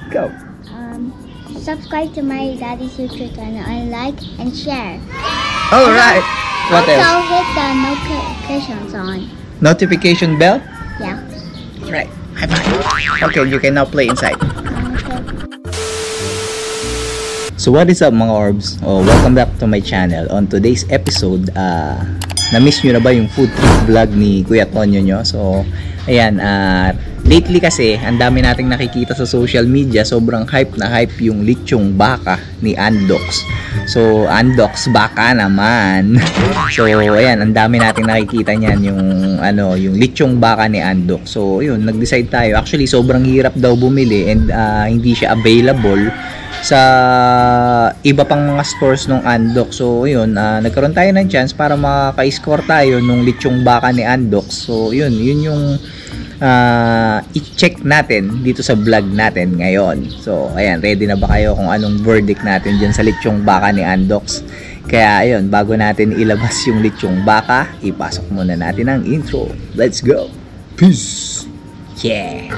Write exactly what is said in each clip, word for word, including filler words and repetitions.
Go. Um, subscribe to my daddy's YouTube channel and like and share. All right. What also else? hit the notifications on. Notification bell. Yeah. Right. High five. Okay, you can now play inside. Okay. So what is up mga orbs? Oh, welcome back to my channel. On today's episode, uh, na-miss nyo na ba yung food trip vlog ni Kuya Tonyo nyo? So, ayan, uh, lately kasi, ang dami nating nakikita sa social media, sobrang hype na hype yung lechong baka ni Andox. So, Andox baka naman. So, ayan, ang dami nating nakikita niyan, yung, ano, yung lechong baka ni Andox. So, yun, nag-decide tayo. Actually, sobrang hirap daw bumili and uh, hindi siya available sa iba pang mga stores nung Andox. So yun, uh, nagkaroon tayo ng chance para maka-score tayo nung lechong baka ni Andox. So yun, yun yung uh, i-check natin dito sa vlog natin ngayon. So ayan, ready na ba kayo kung anong verdict natin dyan sa lechong baka ni Andox? Kaya ayun, bago natin ilabas yung lechong baka, ipasok muna natin ang intro. Let's go! Peace! Yeah!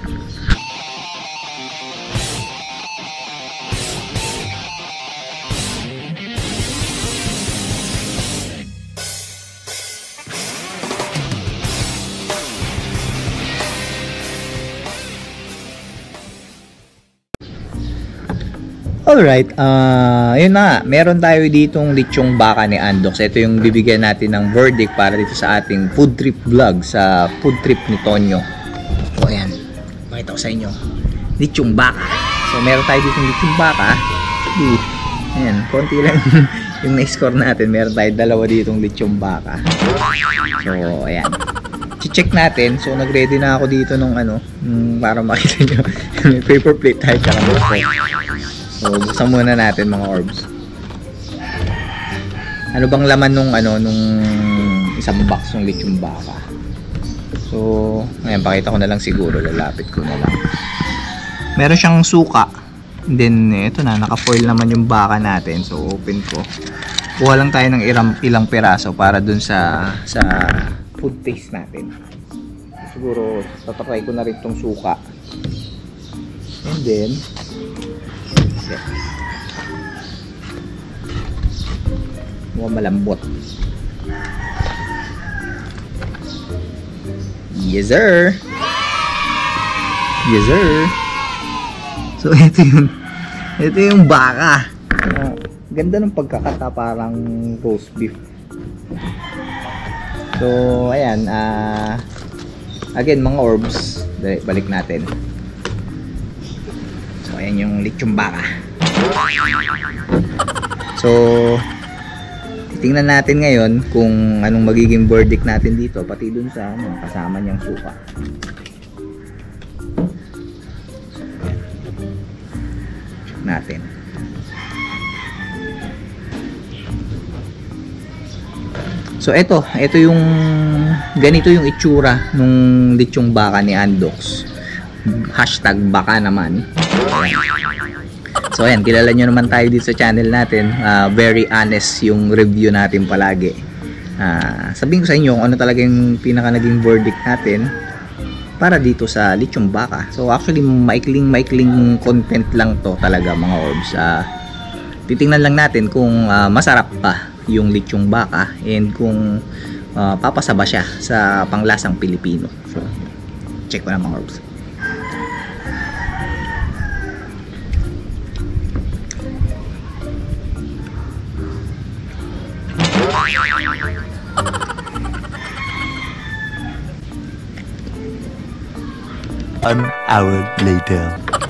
Alright, uh, yun na, meron tayo ditong lechong baka ni Andox. Ito yung bibigyan natin ng verdict para dito sa ating food trip vlog sa food trip ni Tonyo. O ayan, makita ko sa inyo, lechong baka. So meron tayo ditong lechong baka. Uh, ayan, konti lang yung na-score natin. Meron tayo dalawa ditong lechong baka. So ayan, check natin. So nag-ready na ako dito nung ano, nung para makita nyo. May paper plate tayo tsaka so, buksan muna natin mga orbs. Ano bang laman nung ano nung isang box ng lechong baka? So, ayan, pakita ko na lang siguro, lalapit ko na lang. Meron siyang suka. And then ito na, naka-foil naman yung baka natin. So, open ko. Kuha lang tayo ng ilang, ilang piraso para dun sa sa food taste natin. Siguro tatry ko na rin tong suka. And then mukhang malambot. Yes sir. Yes sir. So ito yung ito yung baka. Uh, ganda ng pagkakata, parang roast beef. So ayan, uh, again mga orbs, balik natin. So ayan yung lechong baka. So tingnan natin ngayon kung anong magiging verdict natin dito, pati dun sa ano, kasama niyang suka. Check natin. So ito, ito yung ganito yung itsura nung lechong baka ni Andox. Hashtag baka naman. So ayan, kilala nyo naman tayo dito sa channel natin. Uh, very honest yung review natin palagi. Uh, sabihin ko sa inyo kung ano talaga yung pinaka naging verdict natin para dito sa lechong baka. So actually maikling maikling content lang to talaga mga orbs. Uh, titingnan lang natin kung uh, masarap pa yung lechong baka and kung uh, papasaba siya sa panglasang Pilipino. So check ko na mga orbs. An hour later.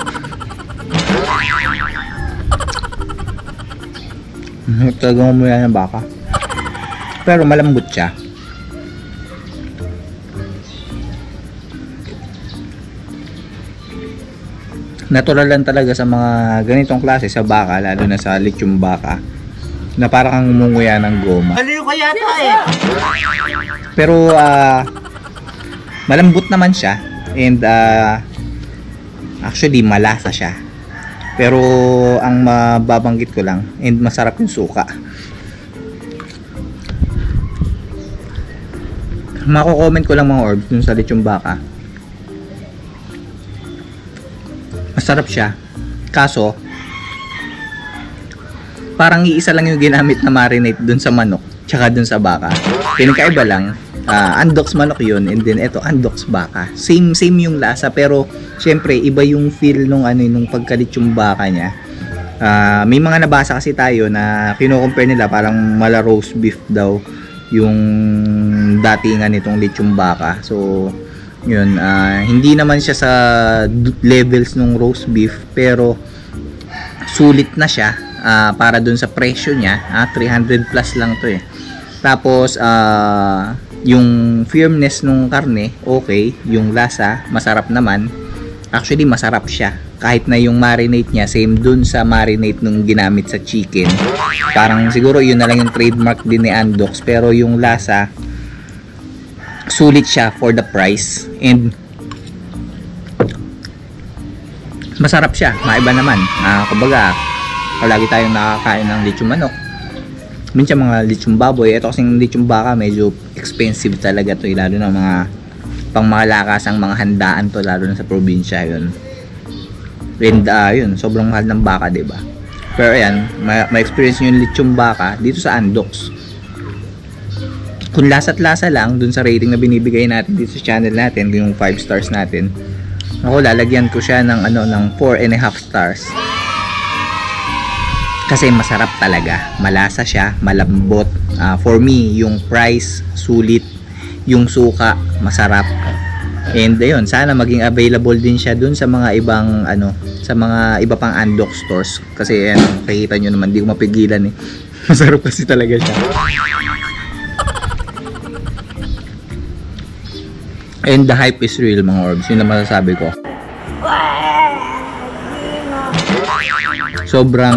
Talagang umuya ng baka. Pero malambot siya. Natural lang talaga sa mga ganitong klase sa baka, lalo na sa lechong baka, na parang kang umunguya ng goma. Aliw ka yata eh. Pero uh, malambot naman siya. And uh, actually malasa siya. Pero ang mababanggit ko lang, and masarap yung suka. Mako-comment ko lang mga orbs dun sa lechong baka. masarap siya. Kaso, parang iisa lang yung ginamit na marinate dun sa manok tsaka dun sa baka. Pinagkaiba lang, uh, Andox manok yun, and then ito Andox baka. Same same yung lasa, pero syempre iba yung feel nung ano nung pagkalit yung baka niya. Uh, may mga nabasa kasi tayo na kino-compare nila, parang mala roast beef daw yung datingan nitong lechong baka. So yun, uh, hindi naman siya sa levels nung roast beef, pero sulit na siya. Uh, para dun sa presyo niya, ah, three hundred plus lang to eh. Tapos uh, yung firmness nung karne okay, yung lasa masarap naman. Actually masarap siya kahit na yung marinate niya same dun sa marinate nung ginamit sa chicken. Parang siguro yun na lang yung trademark din ni Andox, pero yung lasa sulit siya for the price, and masarap siya, maiba naman. Uh, kumbaga lagi tayong nakakain ng lechong manok, minsan mga lechong baboy. Ito kasing lechong baka medyo expensive talaga to, lalo na mga pang mga lakasang mga handaan to, lalo na sa probinsya yun. And uh, yun, sobrang mahal ng baka, diba? Pero ayan, ma-experience nyo yung lechong baka dito sa Andox. Kung lasa't lasa lang dun sa rating na binibigay natin dito sa channel natin, yung five stars natin, ako lalagyan ko siya ng ano ng four and a half stars. Kasi masarap talaga, malasa siya, malambot. Uh, for me, yung price sulit, yung suka masarap. And ayun, sana maging available din siya dun sa mga ibang ano, sa mga iba pang Andox stores. Kasi ayan, nakikita nyo naman, di ko mapigilan eh. Masarap kasi talaga siya. And the hype is real, mga orbs. Yun na masasabi ko. Sobrang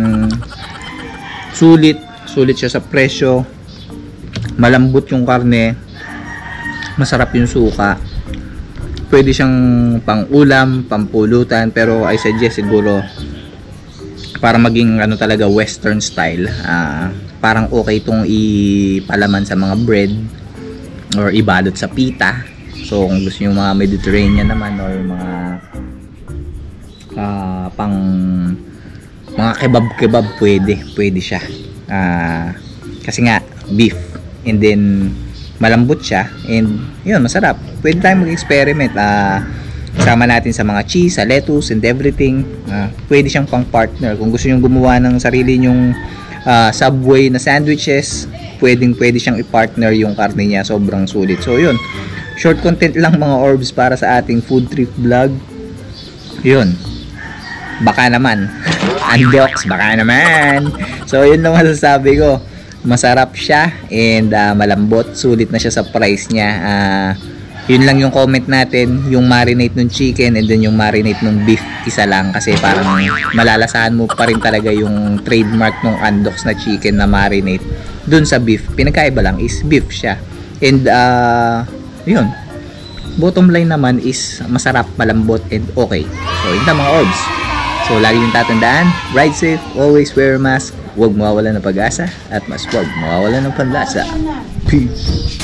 sulit, sulit siya sa presyo. Malambot yung karne. Masarap yung suka. Pwede siyang pang ulam, pampulutan, pero I suggest siguro para maging ano talaga western style. Uh, parang okay itong ipalaman sa mga bread or ibalot sa pita. So kung gusto niyo mga Mediterranean naman or mga uh, pang mga kebab-kebab, pwede, pwede siya. Uh, kasi nga beef, and then malambot siya, and yun, masarap. Pwede tayong mag-experiment. Uh, sama natin sa mga cheese, sa lettuce, and everything. Uh, pwede siyang pang partner. Kung gusto nyo gumawa ng sarili nyong uh, Subway na sandwiches, pwedeng pwede siyang i-partner yung karne niya. Sobrang sulit. So yun, short content lang mga orbs para sa ating food trip vlog. Yun, baka naman Andox, baka naman. So yun lang masasabi ko. Masarap siya, and uh, malambot, sulit na siya sa price niya. Uh, yun lang yung comment natin, yung marinate ng chicken and then yung marinate ng beef, isa lang. Kasi parang malalasahan mo pa rin talaga yung trademark ng Andox na chicken na marinate dun sa beef. Pinagkaiba lang is beef siya. And uh, yun, bottom line naman is masarap, malambot, and okay. So yun lang mga orbs. So lagi yung tatandaan, ride safe, always wear a mask, huwag mawawalan ng pag-asa, at mas huwag mawawalan ng panlasa. Peace!